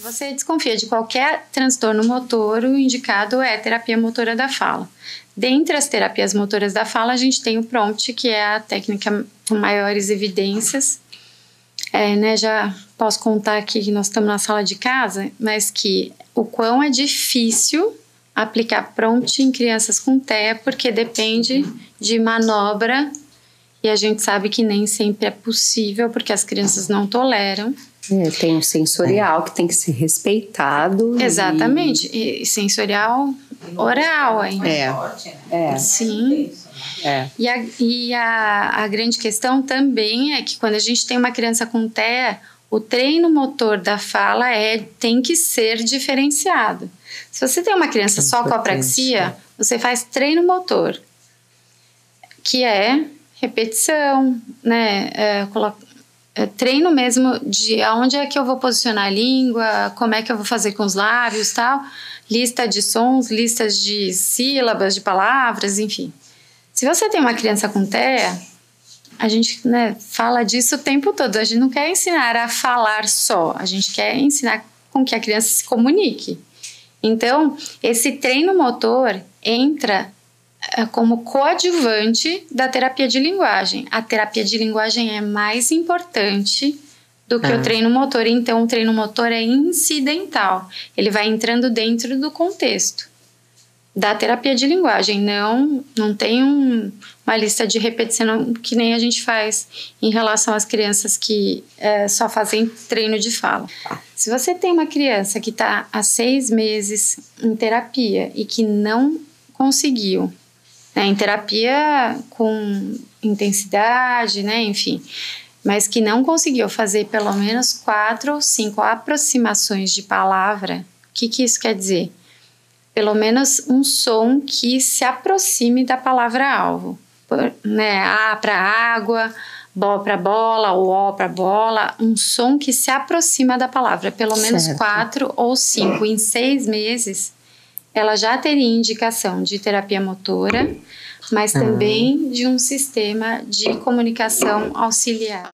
você desconfia de qualquer transtorno motor, o indicado é terapia motora da fala. Dentre as terapias motoras da fala, a gente tem o PROMPT, que é a técnica com maiores evidências. Já posso contar aqui que nós estamos na sala de casa, mas que o quão é difícil aplicar PROMPT em crianças com TEA, porque depende de manobra e a gente sabe que nem sempre é possível, porque as crianças não toleram. Tem um sensorial que tem que ser respeitado. Exatamente, e sensorial oral ainda. Sim. E a grande questão também é que quando a gente tem uma criança com TEA, o treino motor da fala tem que ser diferenciado. Se você tem uma criança só com apraxia, você faz treino motor, que é repetição, treino mesmo de aonde é que eu vou posicionar a língua, como é que eu vou fazer com os lábios, tal, lista de sons, listas de sílabas, de palavras, enfim. Se você tem uma criança com TEA, a gente fala disso o tempo todo. A gente não quer ensinar a falar só, a gente quer ensinar com que a criança se comunique. Então, esse treino motor entra como coadjuvante da terapia de linguagem. A terapia de linguagem é mais importante do que o treino motor. Então, o treino motor é incidental. Ele vai entrando dentro do contexto da terapia de linguagem. Não tem uma lista de repetição que nem a gente faz em relação às crianças que só fazem treino de fala. Se você tem uma criança que está há 6 meses em terapia e que não conseguiu, em terapia com intensidade, enfim, mas que não conseguiu fazer pelo menos 4 ou 5 aproximações de palavra, o que isso quer dizer? Pelo menos um som que se aproxime da palavra-alvo. A para água, bo para bola, ou ó para bola, um som que se aproxima da palavra, pelo menos 4 ou 5. Em 6 meses, ela já teria indicação de terapia motora, mas também de um sistema de comunicação auxiliar.